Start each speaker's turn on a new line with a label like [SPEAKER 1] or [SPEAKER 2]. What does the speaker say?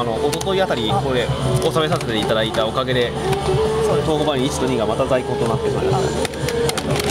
[SPEAKER 1] 一昨日あたりこれ収めさせていただいたおかげで、東郷バニー1と2がまた在庫となってしまいました。